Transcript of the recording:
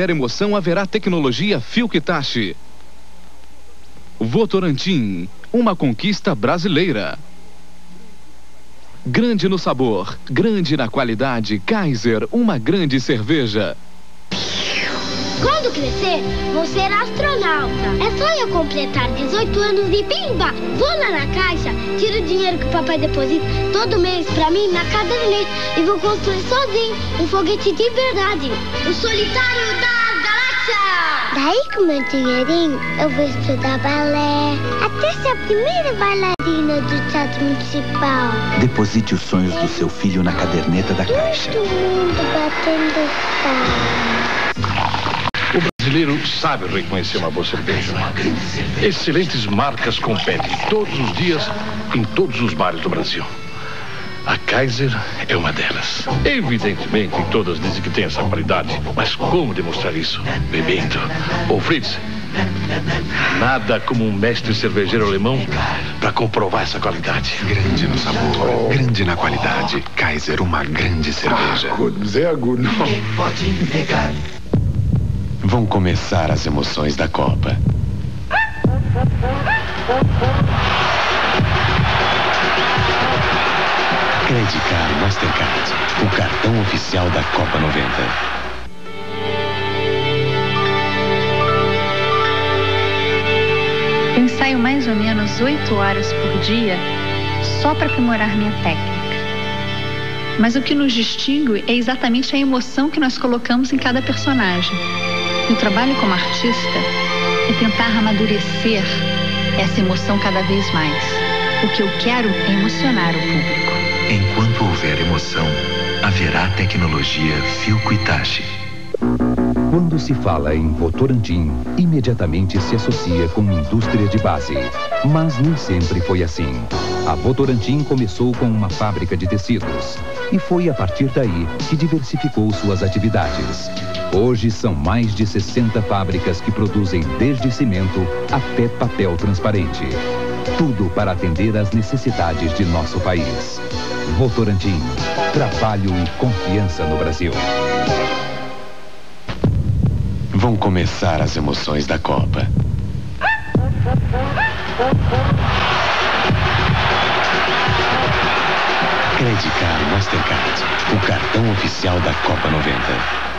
emoção, haverá tecnologia Philco-Hitachi. Votorantim, uma conquista brasileira. Grande no sabor, grande na qualidade. Kaiser, uma grande cerveja. Quando crescer, vou ser astronauta. É só eu completar 18 anos e pimba! Vou lá na caixa, tiro o dinheiro que o papai deposita todo mês pra mim na caderneta e vou construir sozinho um foguete de verdade. O solitário das galáxias! Daí com meu dinheirinho, eu vou estudar balé. Até ser a primeira bailarina do Teatro Municipal. Deposite os sonhos do seu filho na caderneta da Caixa. Todo mundo batendo palmas. O brasileiro sabe reconhecer uma boa cerveja. Excelentes marcas competem todos os dias em todos os bares do Brasil. A Kaiser é uma delas. Evidentemente, todas dizem que tem essa qualidade. Mas como demonstrar isso? Bebendo. Ô Fritz, nada como um mestre cervejeiro alemão para comprovar essa qualidade. Grande no sabor, grande na qualidade. Kaiser, uma grande cerveja. Sehr gut. Vão começar as emoções da Copa. Credicard Mastercard, o cartão oficial da Copa 90. Eu ensaio mais ou menos 8 horas por dia só para aprimorar minha técnica. Mas o que nos distingue é exatamente a emoção que nós colocamos em cada personagem. Meu trabalho como artista é tentar amadurecer essa emoção cada vez mais. O que eu quero é emocionar o público. Enquanto houver emoção, haverá tecnologia Philco-Hitachi. Quando se fala em Votorantim, imediatamente se associa com indústria de base. Mas nem sempre foi assim. A Votorantim começou com uma fábrica de tecidos. E foi a partir daí que diversificou suas atividades. Hoje são mais de 60 fábricas que produzem desde cimento até papel transparente. Tudo para atender às necessidades de nosso país. Votorantim, trabalho e confiança no Brasil. Vão começar as emoções da Copa. Credicard Mastercard, o cartão oficial da Copa 90.